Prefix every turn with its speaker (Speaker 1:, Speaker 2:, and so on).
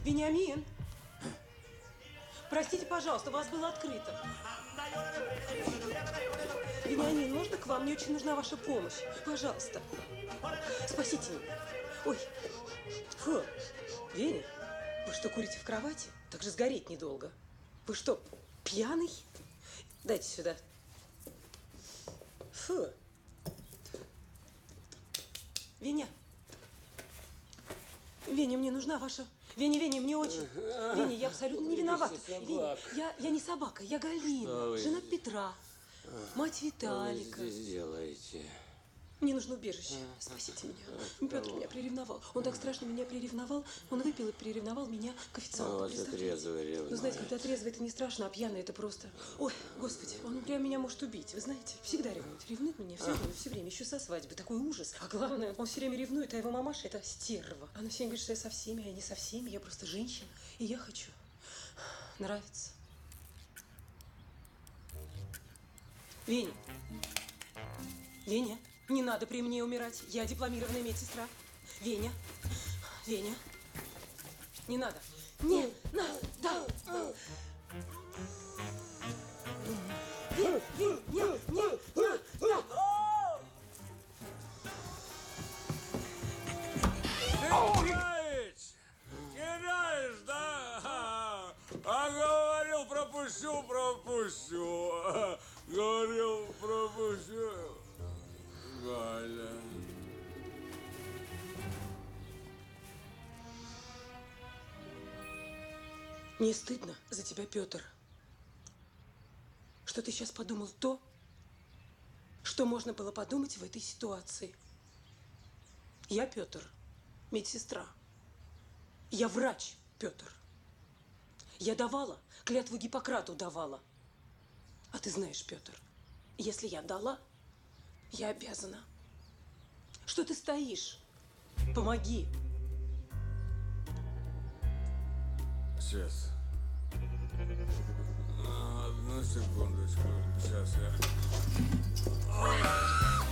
Speaker 1: Вениамин! Простите, пожалуйста, у вас было открыто. Вениамин, можно к вам? Мне очень нужна ваша помощь. Пожалуйста. Спасите меня. Ой. Фу. Веня, вы что, курите в кровати? Так же сгореть недолго. Вы что, пьяный? Дайте сюда. Фу. Веня. Веня, мне нужна ваша... Веня, мне очень... Веня, я абсолютно не виновата. Веня, я не собака, я Галина, жена Петра, мать Виталика.
Speaker 2: Что вы здесь делаете?
Speaker 1: Мне нужно убежище. Спасите меня. Петр меня приревновал. Он так страшно меня приревновал. Он выпил и приревновал меня к официанту.
Speaker 2: У вас трезвый ревнует.
Speaker 1: Ну, знаете, когда трезвый, это не страшно, а пьяный это просто... Ой, господи, он прям меня может убить. Вы знаете, всегда ревнует. Ревнует меня все время, еще со свадьбы. Такой ужас. А главное, он все время ревнует, а его мамаша это стерва. Она все время говорит, что я со всеми, а я не со всеми. Я просто женщина. И я хочу нравиться. Веня. Веня. Не надо при мне умирать. Я дипломированная медсестра. Веня. Веня. Не надо. Не надо. Не надо.
Speaker 3: Кидаешь, да? А говорил, пропущу. Говорил, пропущу. Галя.
Speaker 1: Не стыдно за тебя, Петр, что ты сейчас подумал то, что можно было подумать в этой ситуации. Я, Петр, медсестра. Я врач, Петр. Я давала, клятву Гиппократу давала. А ты знаешь, Петр, если я дала, я обязана. Что ты стоишь? Помоги.
Speaker 3: Сейчас. Одну секундочку. Сейчас я...